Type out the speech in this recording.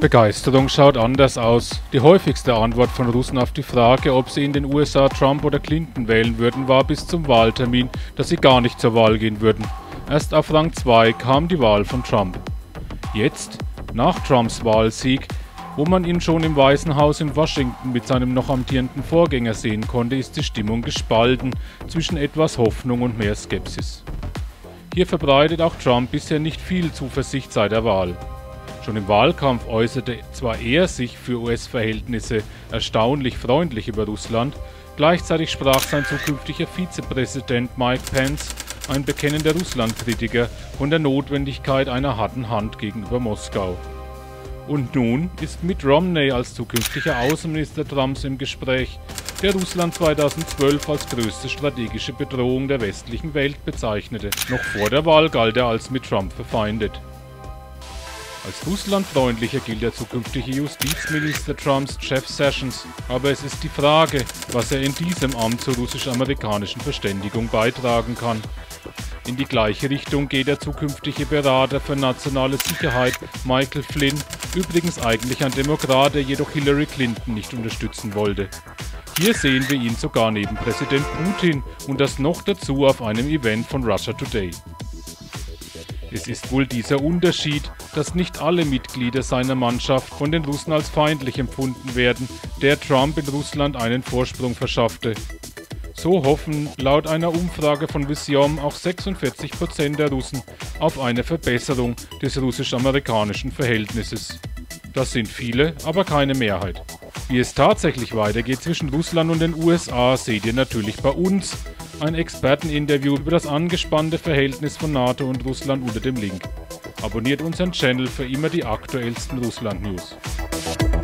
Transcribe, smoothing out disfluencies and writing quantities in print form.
Begeisterung schaut anders aus. Die häufigste Antwort von Russen auf die Frage, ob sie in den USA Trump oder Clinton wählen würden, war bis zum Wahltermin, dass sie gar nicht zur Wahl gehen würden. Erst auf Rang 2 kam die Wahl von Trump. Jetzt, nach Trumps Wahlsieg, wo man ihn schon im Weißen Haus in Washington mit seinem noch amtierenden Vorgänger sehen konnte, ist die Stimmung gespalten zwischen etwas Hoffnung und mehr Skepsis. Hier verbreitet auch Trump bisher nicht viel Zuversicht seit der Wahl. Schon im Wahlkampf äußerte zwar er sich für US-Verhältnisse erstaunlich freundlich über Russland, gleichzeitig sprach sein zukünftiger Vizepräsident Mike Pence, ein bekennender Russland-Kritiker, von der Notwendigkeit einer harten Hand gegenüber Moskau. Und nun ist Mitt Romney als zukünftiger Außenminister Trumps im Gespräch, der Russland 2012 als größte strategische Bedrohung der westlichen Welt bezeichnete. Noch vor der Wahl galt er als mit Trump verfeindet. Als russlandfreundlicher gilt der zukünftige Justizminister Trumps Jeff Sessions, aber es ist die Frage, was er in diesem Amt zur russisch-amerikanischen Verständigung beitragen kann. In die gleiche Richtung geht der zukünftige Berater für nationale Sicherheit Michael Flynn, übrigens eigentlich ein Demokrat, der jedoch Hillary Clinton nicht unterstützen wollte. Hier sehen wir ihn sogar neben Präsident Putin und das noch dazu auf einem Event von Russia Today. Es ist wohl dieser Unterschied, dass nicht alle Mitglieder seiner Mannschaft von den Russen als feindlich empfunden werden, der Trump in Russland einen Vorsprung verschaffte. So hoffen laut einer Umfrage von Vision auch 46% der Russen auf eine Verbesserung des russisch-amerikanischen Verhältnisses. Das sind viele, aber keine Mehrheit. Wie es tatsächlich weitergeht zwischen Russland und den USA, seht ihr natürlich bei uns. Ein Experteninterview über das angespannte Verhältnis von NATO und Russland unter dem Link. Abonniert unseren Channel für immer die aktuellsten Russland-News.